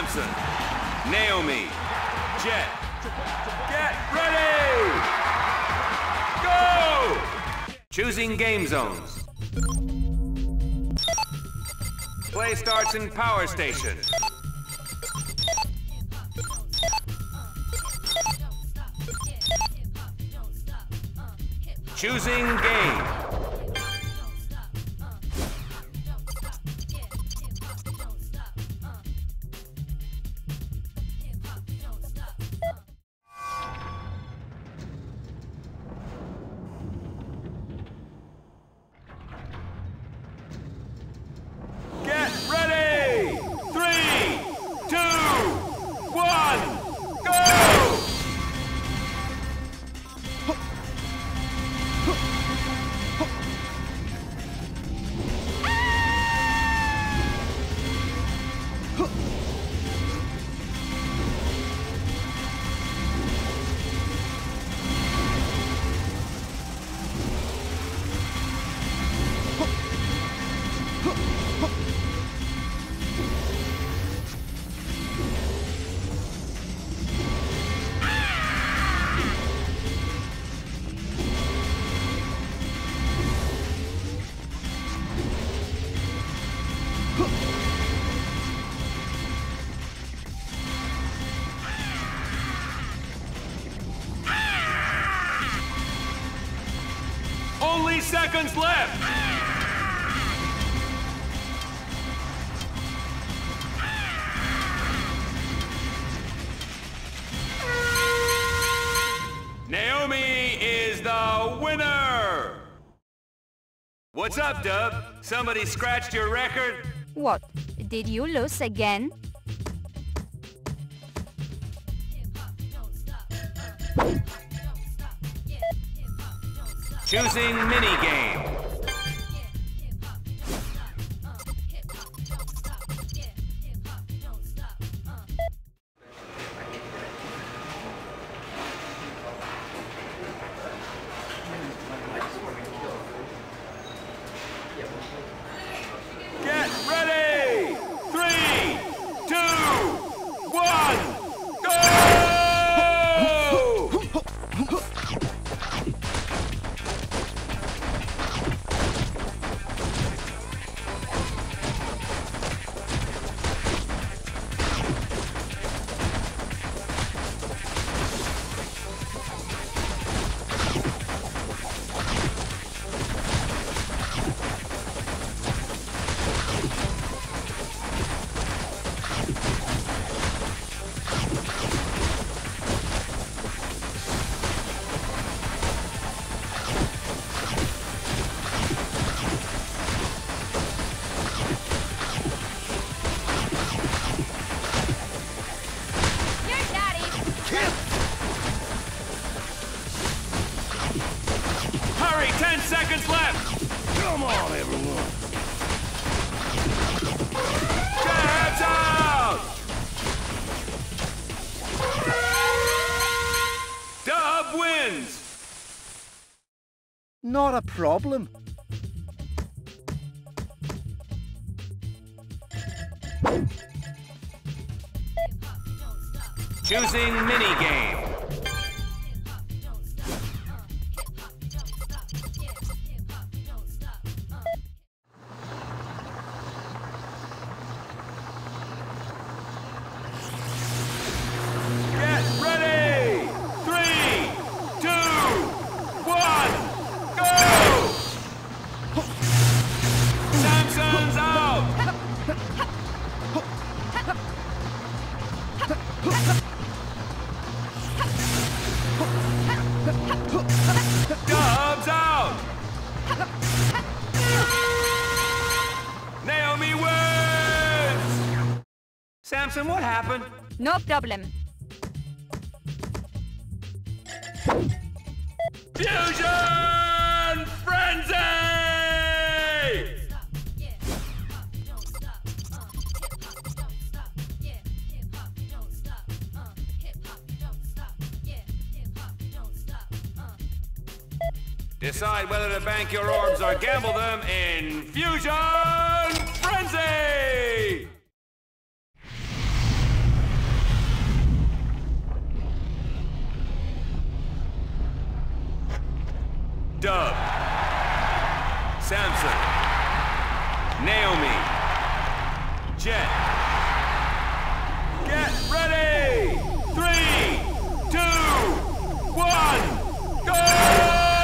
Samson, Naomi, Jet, get ready! Go! Choosing game zones. Play starts in Power Station. Choosing game. Get ready! 3, 2, 1, go! Only seconds left! Naomi is the winner! What's up, Dub? Somebody scratched your record? What? Did you lose again? Choosing minigame. Get ready! 3, 2, 1, go! Hurry, 10 seconds left! Come on, everyone! Jabs out! Dub wins! Not a problem. Choosing minigame. Get ready! 3, 2, 1, go! Samson's out! Dub's out! Naomi wins! Samson, what happened? No problem. Fusion Frenzy! Decide whether to bank your orbs or gamble them in Fusion Frenzy! Dub. Samson. Naomi. Jet. Get ready! 3, 2, 1, go!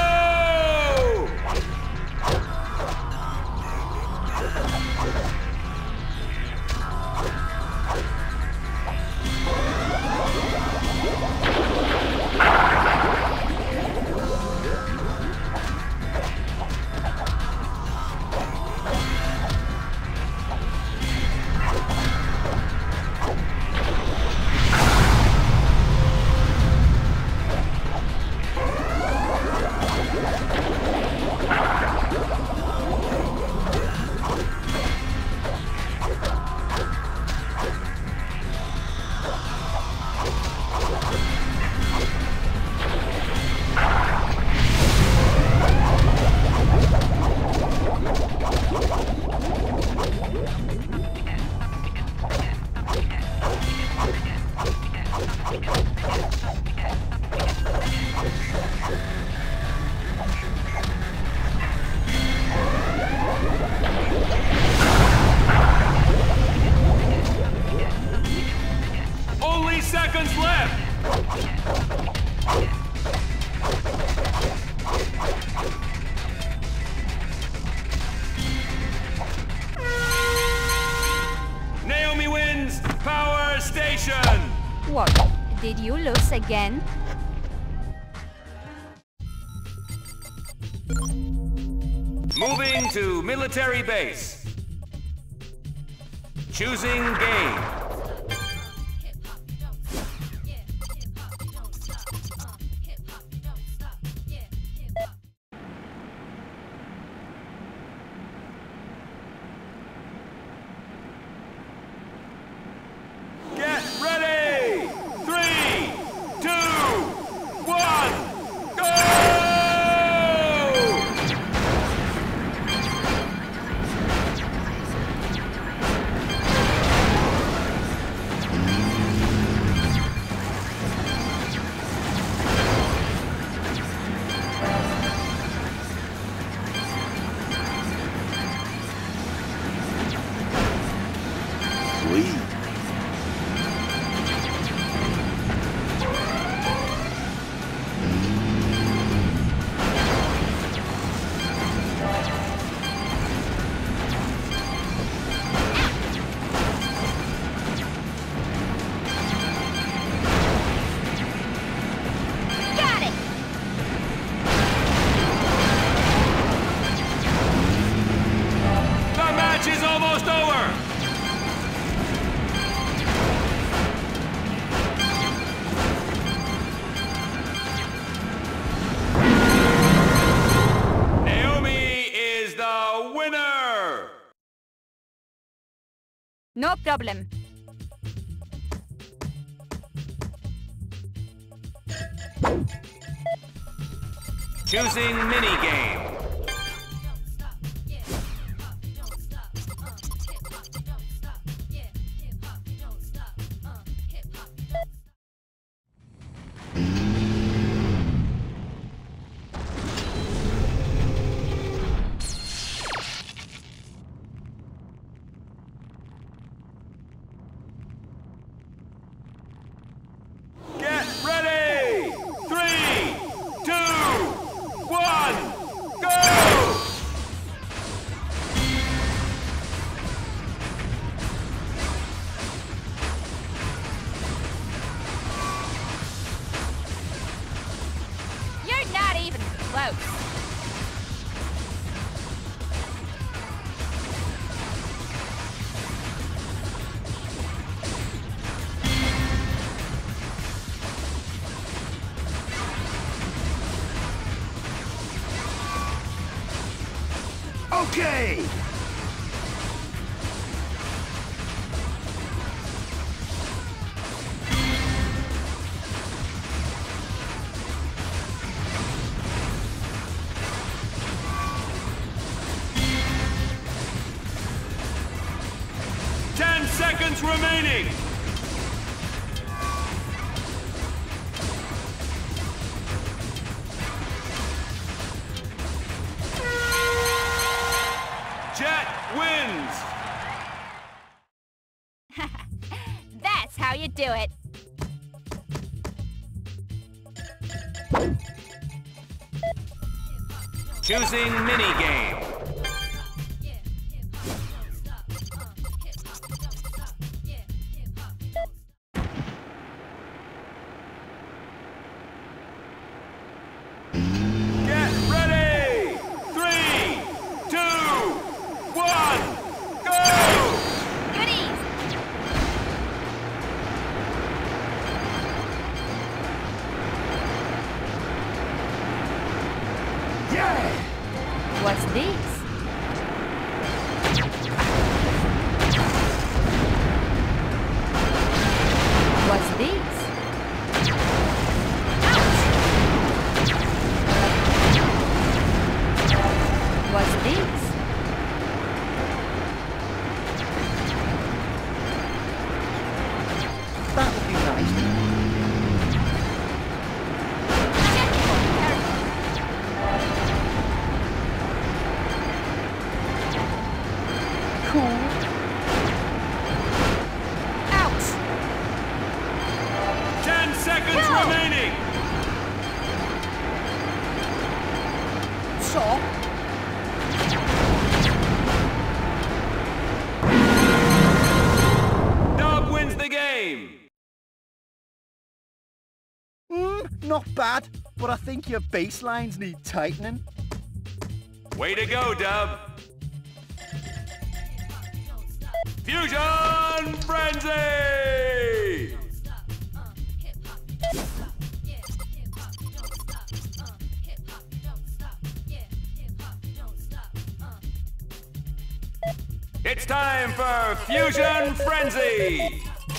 Seconds left! Naomi wins Power Station! What? Did you lose again? Moving to military base. Choosing game. Get ready! 3, 2, 1, go! Sweet. Got it! The match is almost over! Naomi is the winner! No problem. Choosing minigame. Get ready! 3, 2, 1, go! You're not even close. Okay! Seconds remaining. wins. That's how you do it. Choosing mini game. Get ready! 3, 2, 1, go! Goodies! What's this? What's this? Ouch! What's this? That would be nice. Cool. Ouch! 10 seconds No! remaining. So, Dub wins the game. not bad, but I think your baselines need tightening. Way to go, Dub. Fusion Frenzy! It's time for Fusion Frenzy!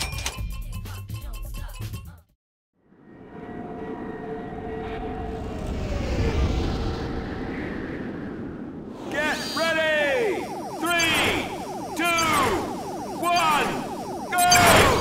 Get ready! 3, 2, 1, go!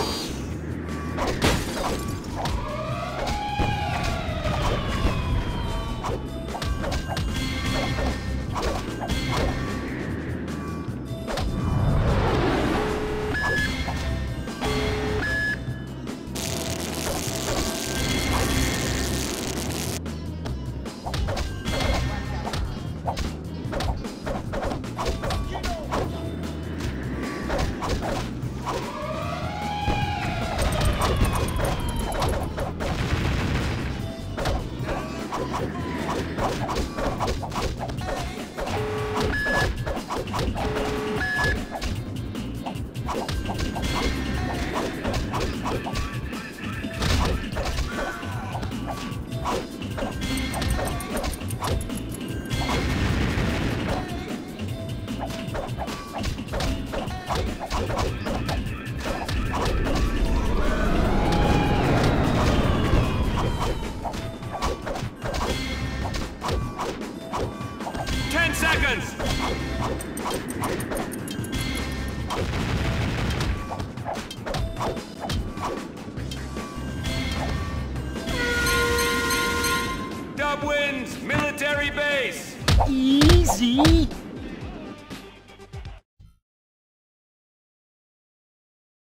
10 seconds! Dub wins military base! Easy.